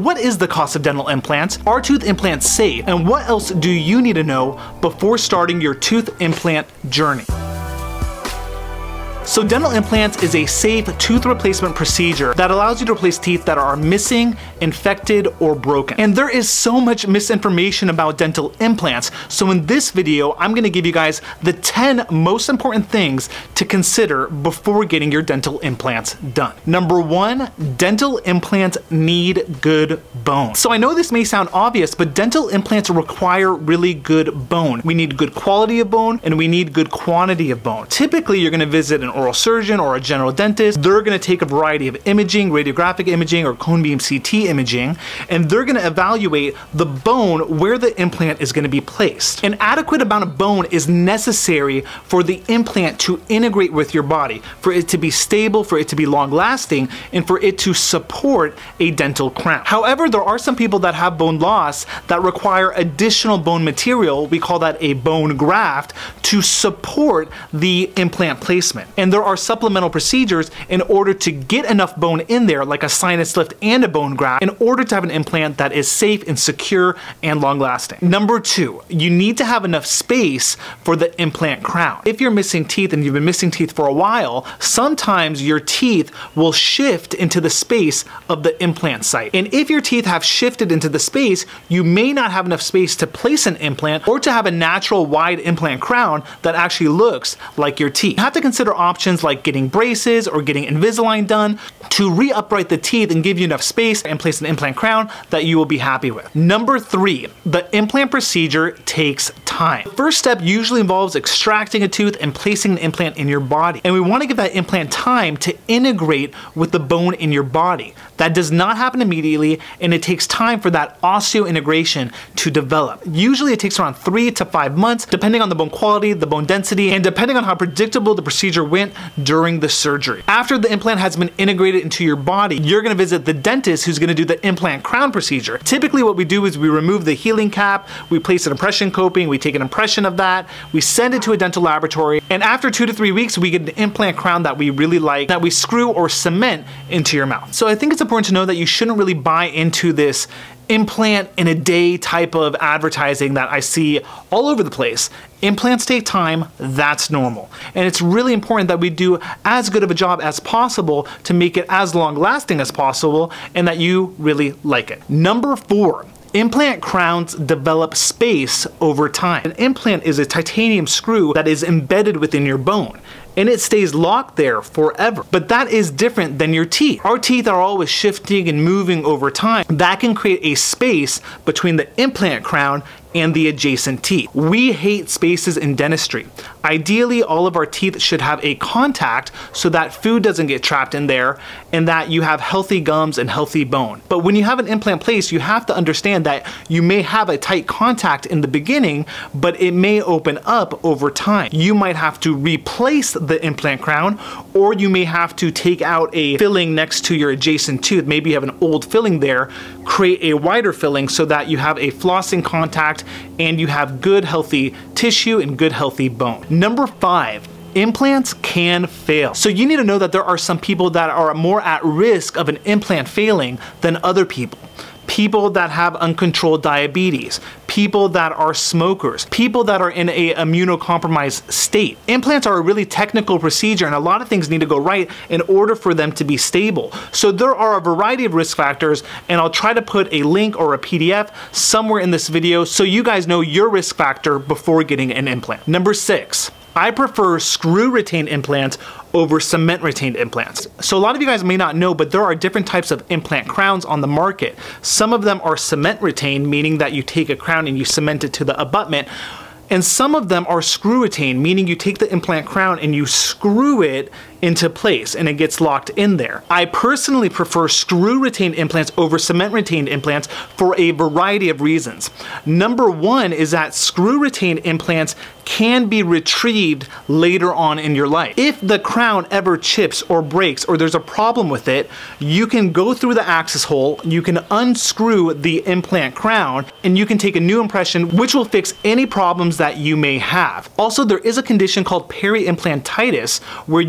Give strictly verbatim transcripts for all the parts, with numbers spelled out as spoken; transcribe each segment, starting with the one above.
What is the cost of dental implants? Are tooth implants safe? And what else do you need to know before starting your tooth implant journey? So dental implants is a safe tooth replacement procedure that allows you to replace teeth that are missing, infected, or broken. And there is so much misinformation about dental implants. So in this video, I'm gonna give you guys the ten most important things to consider before getting your dental implants done. Number one, dental implants need good bone. So I know this may sound obvious, but dental implants require really good bone. We need good quality of bone and we need good quantity of bone. Typically, you're gonna visit an oral surgeon or a general dentist. They're going to take a variety of imaging, radiographic imaging, or cone beam C T imaging, and they're going to evaluate the bone where the implant is going to be placed. An adequate amount of bone is necessary for the implant to integrate with your body, for it to be stable, for it to be long lasting, and for it to support a dental crown. However, there are some people that have bone loss that require additional bone material, we call that a bone graft, to support the implant placement. And there are supplemental procedures in order to get enough bone in there, like a sinus lift and a bone graft, in order to have an implant that is safe and secure and long lasting. Number two, you need to have enough space for the implant crown. If you're missing teeth and you've been missing teeth for a while, sometimes your teeth will shift into the space of the implant site. And if your teeth have shifted into the space, you may not have enough space to place an implant or to have a natural wide implant crown that actually looks like your teeth. You have to consider options like getting braces or getting Invisalign done to re-upright the teeth and give you enough space and place an implant crown that you will be happy with. Number three, the implant procedure takes time. The first step usually involves extracting a tooth and placing the implant in your body. And we want to give that implant time to integrate with the bone in your body. That does not happen immediately, and it takes time for that osseointegration to develop. Usually it takes around three to five months, depending on the bone quality, the bone density, and depending on how predictable the procedure went during the surgery. After the implant has been integrated into your body, you're gonna visit the dentist who's gonna do the implant crown procedure. Typically what we do is we remove the healing cap, we place an impression coping, we take an impression of that, we send it to a dental laboratory, and after two to three weeks, we get an implant crown that we really like, that we screw or cement into your mouth. So I think it's important to know that you shouldn't really buy into this implant in a day type of advertising that I see all over the place. Implants take time, that's normal. And it's really important that we do as good of a job as possible to make it as long lasting as possible and that you really like it. Number four, implant crowns develop space over time. An implant is a titanium screw that is embedded within your bone, and it stays locked there forever. But that is different than your teeth. Our teeth are always shifting and moving over time. That can create a space between the implant crown and the adjacent teeth. We hate spaces in dentistry. Ideally, all of our teeth should have a contact so that food doesn't get trapped in there and that you have healthy gums and healthy bone. But when you have an implant placed, you have to understand that you may have a tight contact in the beginning, but it may open up over time. You might have to replace the implant crown, or you may have to take out a filling next to your adjacent tooth. Maybe you have an old filling there, create a wider filling so that you have a flossing contact and you have good healthy tissue and good healthy bone. Number five, implants can fail. So you need to know that there are some people that are more at risk of an implant failing than other people. People that have uncontrolled diabetes, people that are smokers, people that are in a immunocompromised state. Implants are a really technical procedure and a lot of things need to go right in order for them to be stable. So there are a variety of risk factors, and I'll try to put a link or a P D F somewhere in this video so you guys know your risk factor before getting an implant. Number six, I prefer screw retained implants over cement retained implants. So a lot of you guys may not know, but there are different types of implant crowns on the market. Some of them are cement retained, meaning that you take a crown and you cement it to the abutment. And some of them are screw retained, meaning you take the implant crown and you screw it into place and it gets locked in there. I personally prefer screw retained implants over cement retained implants for a variety of reasons. Number one is that screw retained implants can be retrieved later on in your life. If the crown ever chips or breaks or there's a problem with it, you can go through the access hole, you can unscrew the implant crown, and you can take a new impression which will fix any problems that you may have. Also, there is a condition called peri-implantitis where you can lose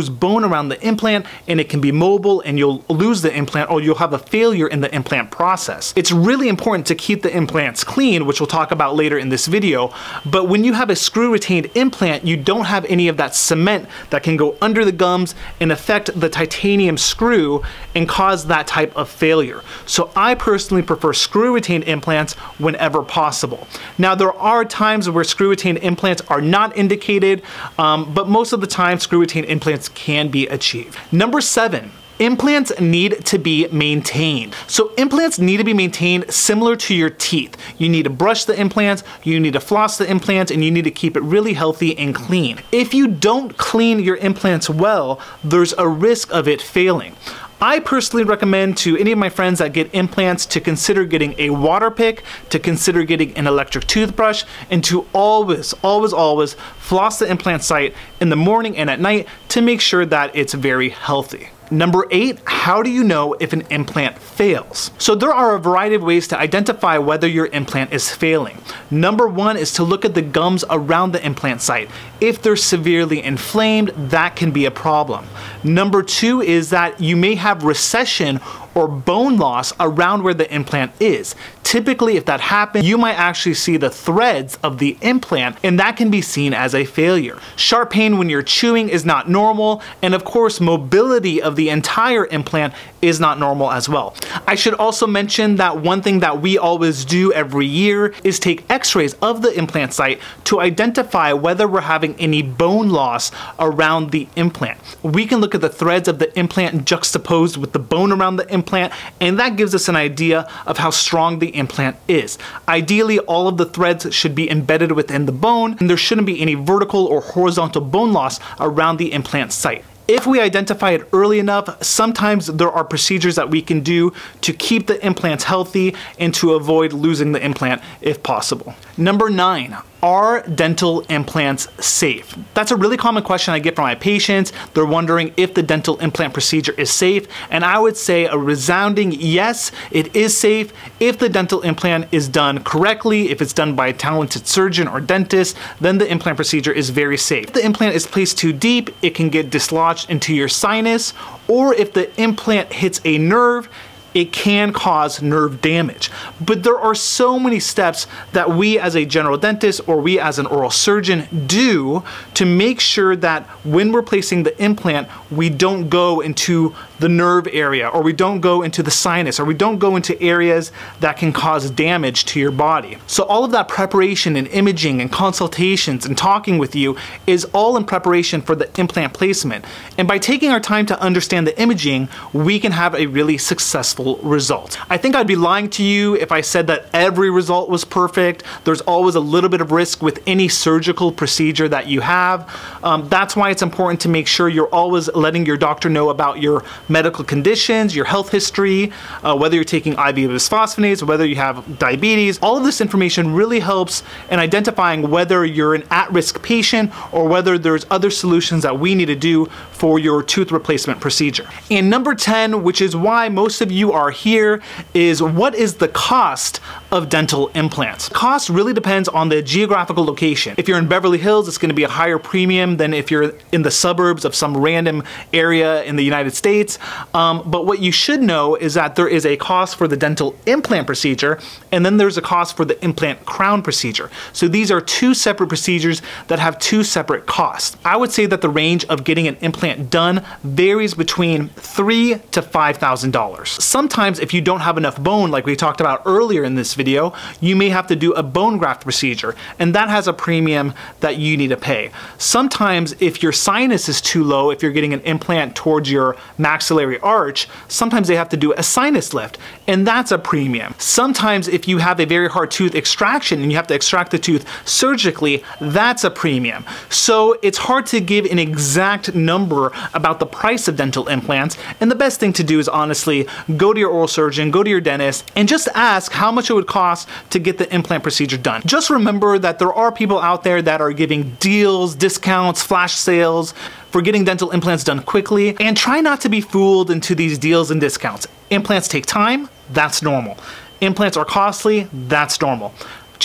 lose bone around the implant and it can be mobile and you'll lose the implant or you'll have a failure in the implant process. It's really important to keep the implants clean, which we'll talk about later in this video, but when you have a screw retained implant, you don't have any of that cement that can go under the gums and affect the titanium screw and cause that type of failure. So I personally prefer screw retained implants whenever possible. Now there are times where screw retained implants are not indicated, um, but most of the time screw retained implants can be achieved. Number seven. Implants need to be maintained. So implants need to be maintained similar to your teeth. You need to brush the implants, you need to floss the implants, and you need to keep it really healthy and clean. If you don't clean your implants well, there's a risk of it failing. I personally recommend to any of my friends that get implants to consider getting a water pick, to consider getting an electric toothbrush, and to always, always, always floss the implant site in the morning and at night to make sure that it's very healthy. Number eight, how do you know if an implant fails? So there are a variety of ways to identify whether your implant is failing. Number one is to look at the gums around the implant site. If they're severely inflamed, that can be a problem. Number two is that you may have recession or bone loss around where the implant is. Typically, if that happens, you might actually see the threads of the implant, and that can be seen as a failure. Sharp pain when you're chewing is not normal, and of course, mobility of the entire implant is not normal as well. I should also mention that one thing that we always do every year is take x-rays of the implant site to identify whether we're having any bone loss around the implant. We can look at the threads of the implant juxtaposed with the bone around the implant, and that gives us an idea of how strong the implant is. Ideally, all of the threads should be embedded within the bone, and there shouldn't be any vertical or horizontal bone loss around the implant site. If we identify it early enough, sometimes there are procedures that we can do to keep the implants healthy and to avoid losing the implant if possible. Number nine, are dental implants safe? That's a really common question I get from my patients. They're wondering if the dental implant procedure is safe, and I would say a resounding yes, it is safe if the dental implant is done correctly, if it's done by a talented surgeon or dentist, then the implant procedure is very safe. If the implant is placed too deep, it can get dislodged into your sinus, or if the implant hits a nerve, it can cause nerve damage. But there are so many steps that we as a general dentist or we as an oral surgeon do to make sure that when we're placing the implant, we don't go into the nerve area, or we don't go into the sinus, or we don't go into areas that can cause damage to your body. So all of that preparation and imaging and consultations and talking with you is all in preparation for the implant placement. And by taking our time to understand the imaging, we can have a really successful result. I think I'd be lying to you if I said that every result was perfect. There's always a little bit of risk with any surgical procedure that you have. Um, that's why it's important to make sure you're always letting your doctor know about your medical conditions, your health history, uh, whether you're taking I V bisphosphonates, whether you have diabetes. All of this information really helps in identifying whether you're an at-risk patient or whether there's other solutions that we need to do for your tooth replacement procedure. And number ten, which is why most of you are here, is what is the cost of dental implants? Cost really depends on the geographical location. If you're in Beverly Hills, it's going to be a higher premium than if you're in the suburbs of some random area in the United States. Um, but what you should know is that there is a cost for the dental implant procedure, and then there's a cost for the implant crown procedure. So these are two separate procedures that have two separate costs. I would say that the range of getting an implant done varies between three to five thousand dollars. Sometimes if you don't have enough bone, like we talked about earlier in this video, you may have to do a bone graft procedure, and that has a premium that you need to pay. Sometimes if your sinus is too low, if you're getting an implant towards your maxillary arch, sometimes they have to do a sinus lift, and that's a premium. Sometimes if you have a very hard tooth extraction and you have to extract the tooth surgically, that's a premium. So it's hard to give an exact number about the price of dental implants, and the best thing to do is honestly go to your oral surgeon, go to your dentist, and just ask how much it would cost to get the implant procedure done. Just remember that there are people out there that are giving deals, discounts, flash sales for getting dental implants done quickly, and try not to be fooled into these deals and discounts. Implants take time, that's normal. Implants are costly, that's normal. Just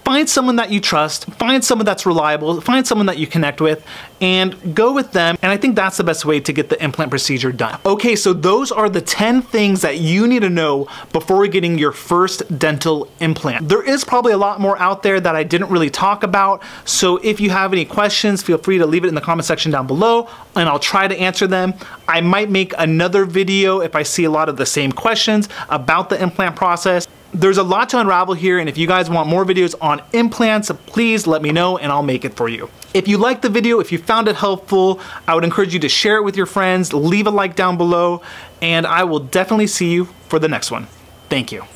find someone that you trust, find someone that's reliable, find someone that you connect with, and go with them. And I think that's the best way to get the implant procedure done. Okay, so those are the ten things that you need to know before getting your first dental implant. There is probably a lot more out there that I didn't really talk about, so if you have any questions, feel free to leave it in the comment section down below, and I'll try to answer them. I might make another video if I see a lot of the same questions about the implant process. There's a lot to unravel here, and if you guys want more videos on implants, please let me know and I'll make it for you. If you liked the video, if you found it helpful, I would encourage you to share it with your friends, leave a like down below, and I will definitely see you for the next one. Thank you.